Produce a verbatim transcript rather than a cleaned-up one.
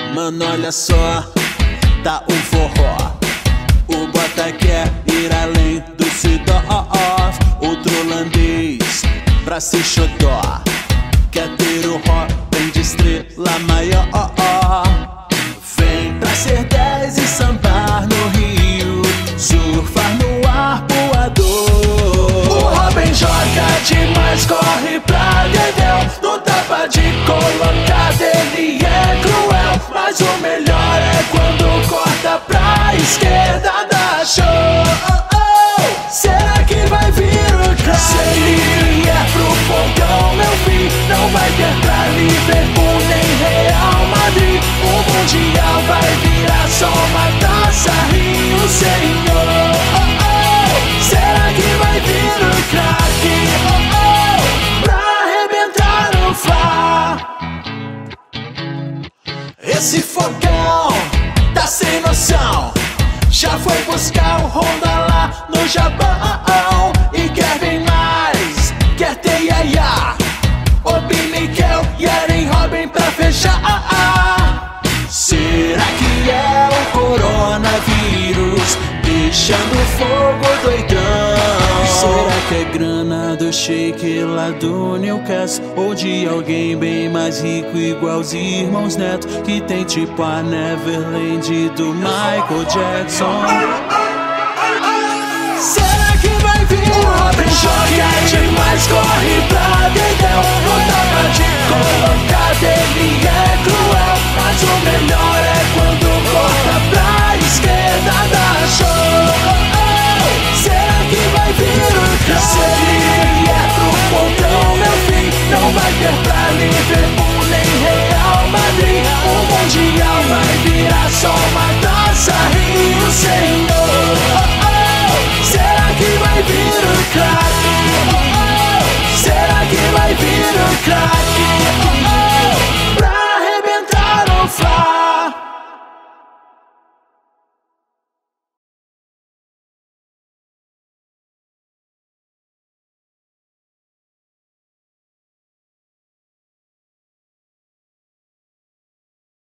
Mano, olha só, tá um forró. O Bota quer ir além do Sidó. Outro holandês pra ser xodó. Quer ter o Robin de estrela maior. Vem pra ser dez e sambar no Rio, surfar no ar voador. O Robin joga demais, corre pra dedéu. No tapa de colocada ele é cruel, mas o melhor é quando corta pra esquerda da show. Oh, oh. Será que vai vir o craque? Se ele vier pro fogão, meu filho, não vai ter pra Liverpool nem Real Madrid. O Mundial vai virar só uma taça Rio, senhor. Oh, oh. Será que vai vir o craque? Oh, oh. Pra arrebentar no Fla. Esse fogão tá sem noção, já foi buscar o Honda lá no Japão e quer bem mais, quer ter Yaya, Obi, Miguel e Eren Robin pra fechar. Será que é o coronavírus deixando fogo doidão? Será que é grana do Shake lá do Newcastle, ou de alguém bem mais rico igual os irmãos Neto, que tem tipo a Neverland do Michael Jackson? Será que vai vir? O Robin joga demais, corre pra dedéu. No tapa de colocada ele é cruel, mas o melhor é quando corta pra esquerda da show. Oh, oh. Será que vai vir o craque? Se ele vier pro fogão, meu filho, não vai ter pra Liverpool nem Real Madrid. O Mundial vai virar só uma taça Rio, senhor. Oh, oh. Será que vai vir o craque? Oh, oh. Será que vai vir o craque?